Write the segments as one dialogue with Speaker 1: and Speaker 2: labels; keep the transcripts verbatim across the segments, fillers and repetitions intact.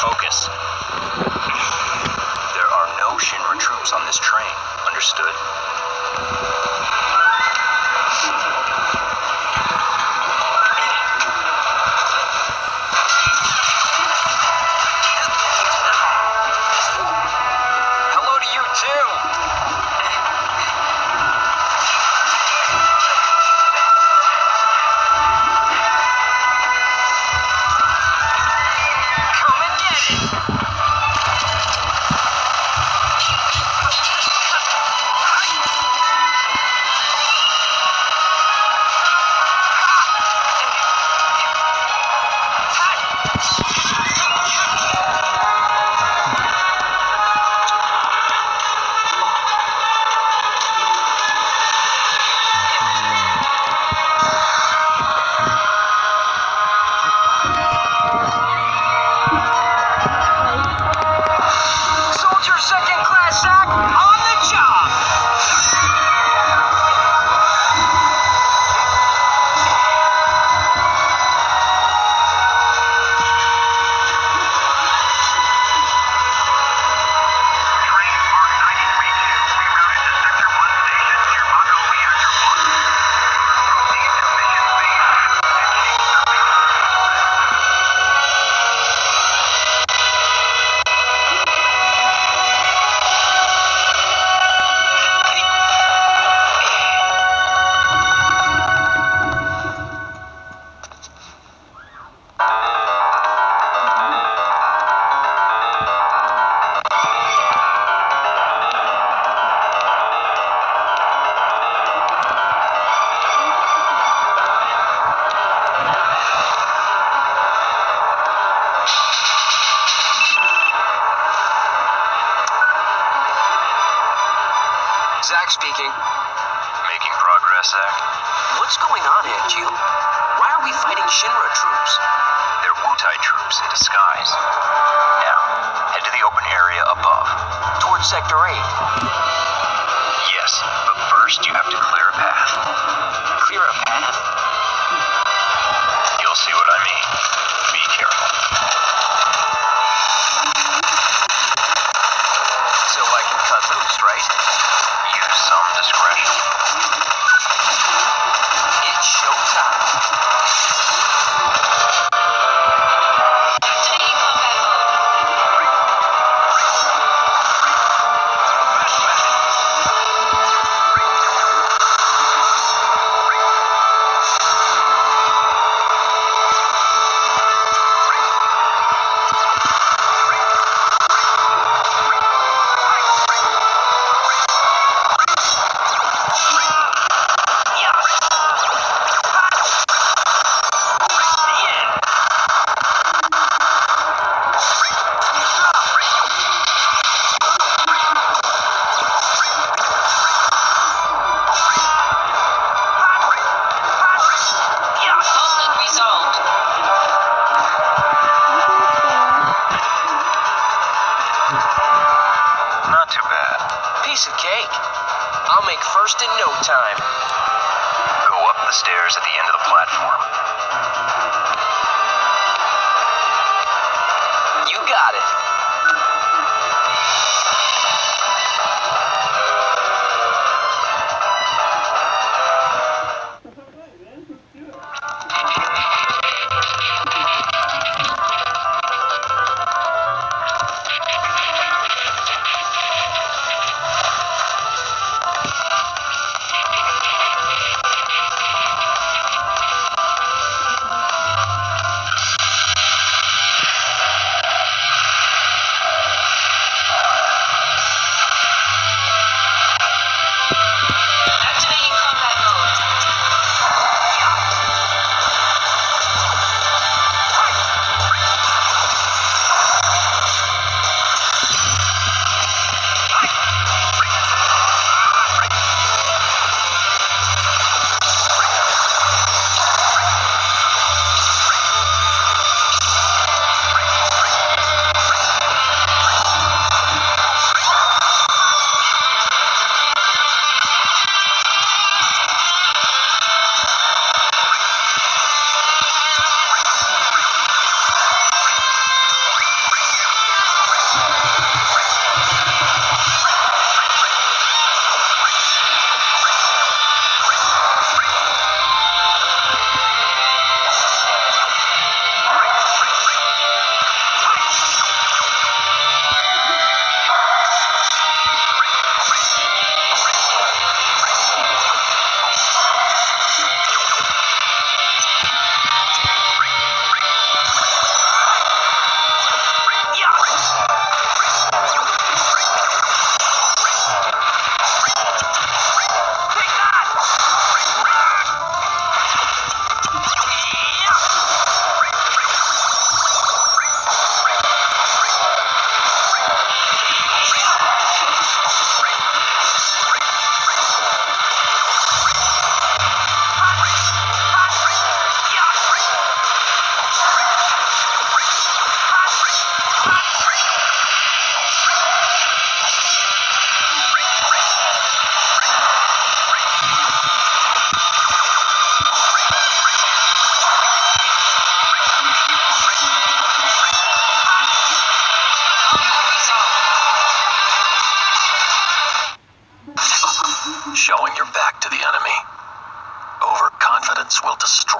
Speaker 1: Focus. There are no Shinra troops on this train. Understood? Hello to you, too! Come and get it! Soldier second class act on the job!
Speaker 2: Train Mark ninety-three two, rerouted to Sector one Station near Mako Reactor one. Proceed to Mission Phase and change the
Speaker 1: Zach speaking.
Speaker 3: Making progress, Zach.
Speaker 1: What's going on, Anju? Why are we fighting Shinra troops?
Speaker 3: They're Wutai troops in disguise. Now, head to the open area above.
Speaker 1: Towards Sector eight.
Speaker 3: Yes, but first you have to clear a path.
Speaker 1: Clear a path?
Speaker 3: You'll see what I mean. Be careful.
Speaker 1: So I can cut loose, right?
Speaker 3: Use some discretion.
Speaker 1: It's showtime.
Speaker 4: Activating combat mode. Opponent resolved.
Speaker 3: Not too bad.
Speaker 1: Piece of cake. I'll make first in no time.
Speaker 3: Go up the stairs at the end of the platform.
Speaker 1: You got it.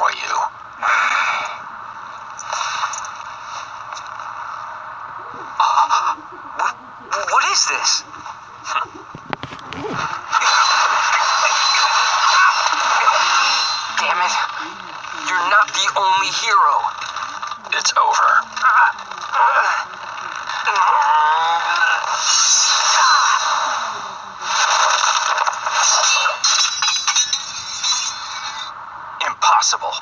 Speaker 3: are you?
Speaker 1: Uh, what, what is this? Damn it. You're not the only hero.
Speaker 3: It's over. Impossible.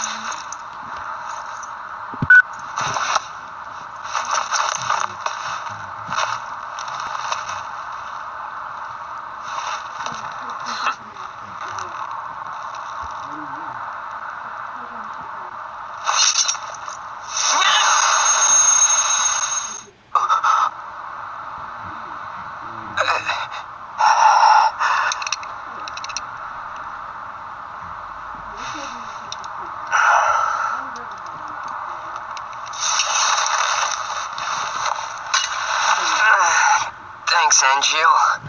Speaker 1: Thanks, Angel.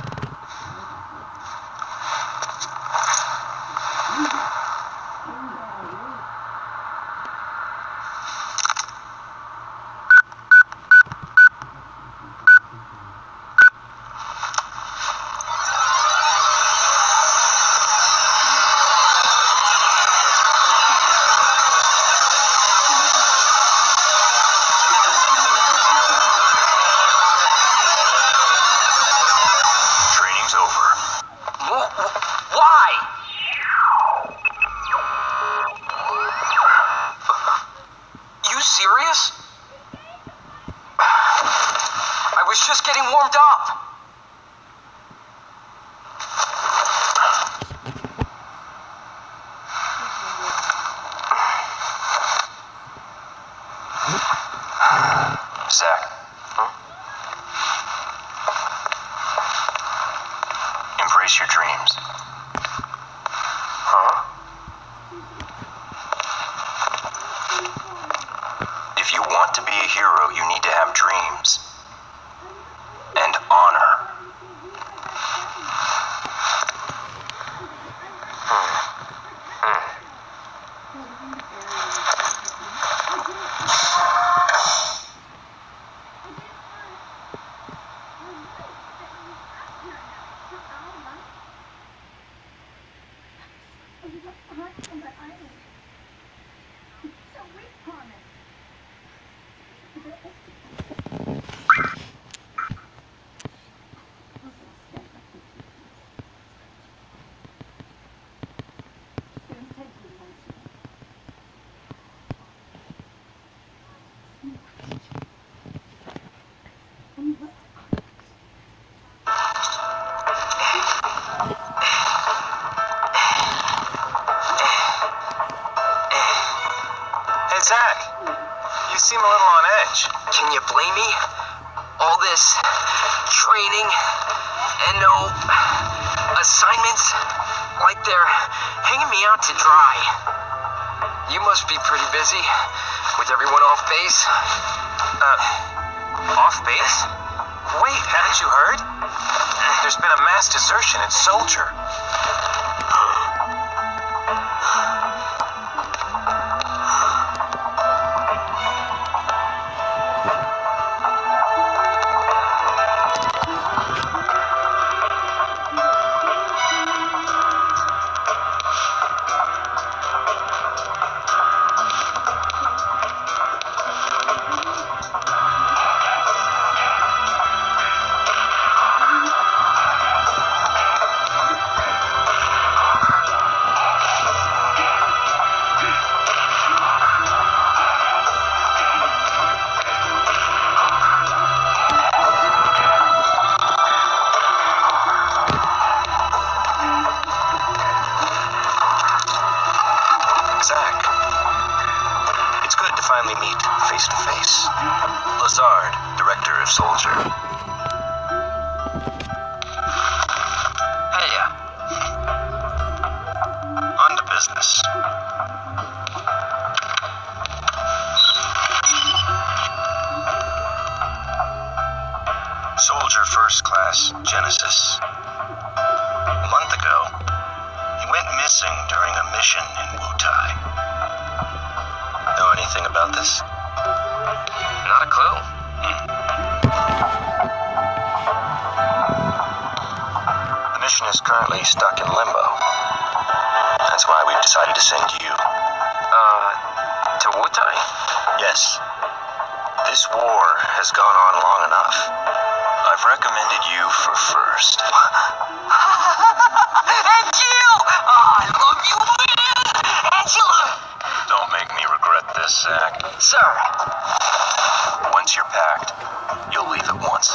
Speaker 3: Training's over.
Speaker 1: Wh- wh- Why? You serious? I was just getting warmed up.
Speaker 3: Zach. Embrace your dreams.
Speaker 1: Huh?
Speaker 3: If you want to be a hero, you need to have dreams. And honor.
Speaker 5: Hey, Zach, you seem a little on edge.
Speaker 1: Can you blame me? All this training and no assignments, like they're hanging me out to dry. You must be pretty busy with everyone off base.
Speaker 5: Uh, off base? Wait, haven't you heard? There's been a mass desertion at Soldier. Zach, it's good to finally meet face to face. Lazard, director of Soldier.
Speaker 1: Hey, uh,
Speaker 5: On to business. Soldier First Class, Genesis. A month ago, he went missing during a mission in Wutai. anything about this?
Speaker 1: Not a clue.
Speaker 5: The mission is currently stuck in limbo. That's why we've decided to send you.
Speaker 1: Uh, to Wutai?
Speaker 5: Yes. This war has gone on long enough. I've recommended you for first.
Speaker 1: Angel! Oh, I love you, man! Angela!
Speaker 3: Don't make me regret this, Zach.
Speaker 1: Sir,
Speaker 3: Once you're packed, you'll leave at once.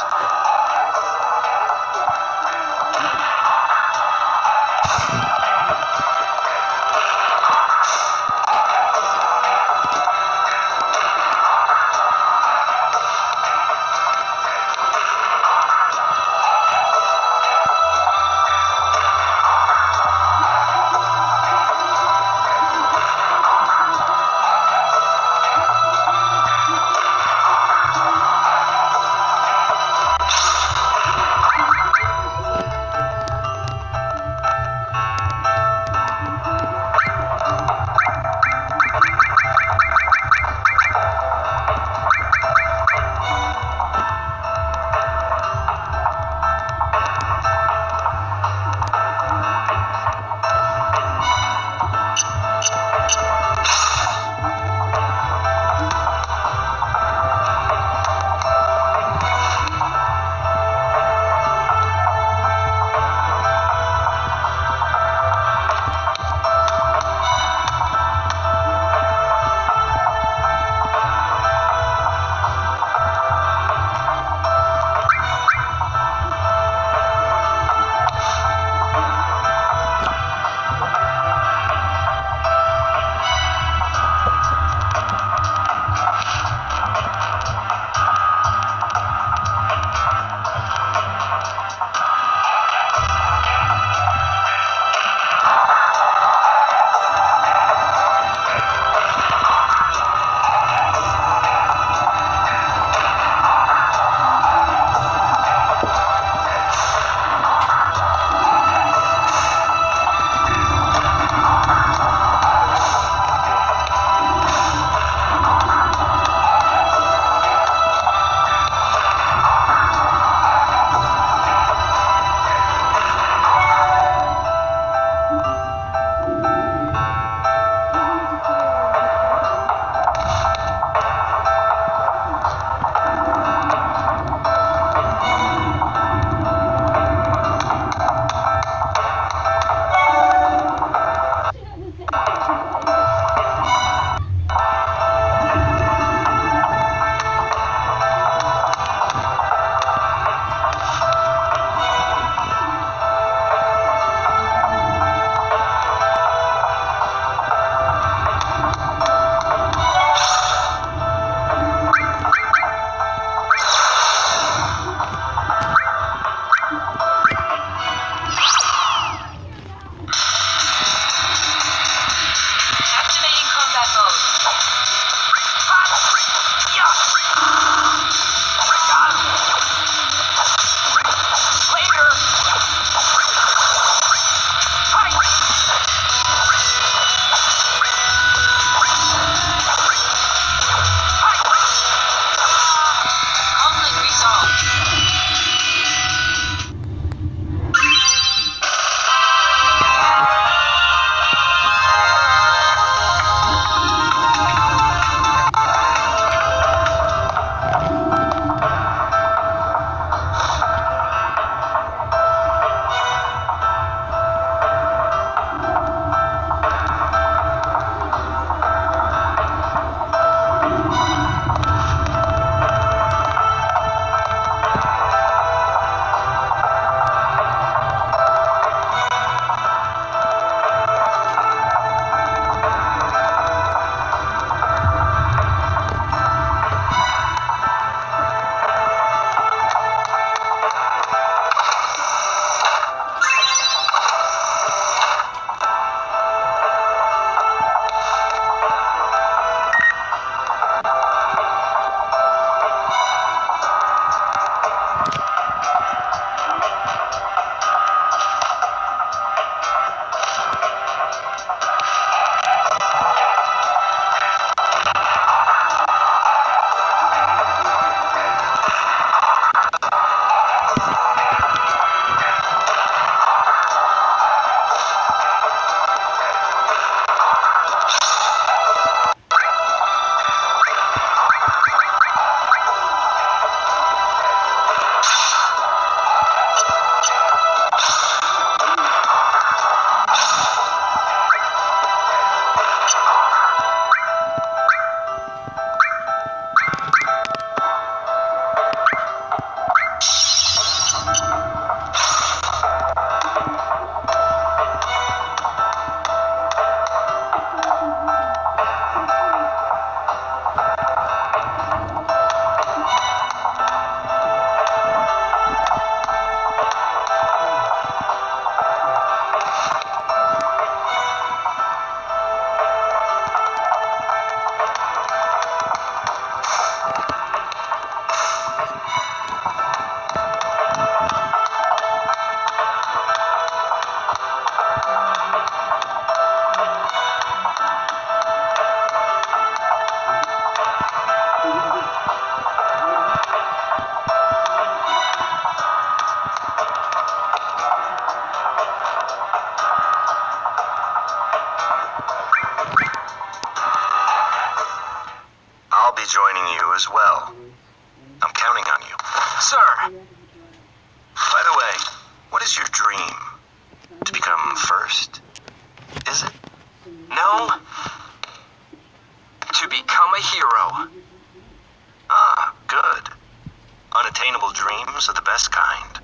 Speaker 5: be joining you as well. I'm counting on you.
Speaker 1: Sir,
Speaker 5: By the way, what is your dream? To become first? Is it?
Speaker 1: no. To become a hero.
Speaker 5: Ah, good. Unattainable dreams are the best kind.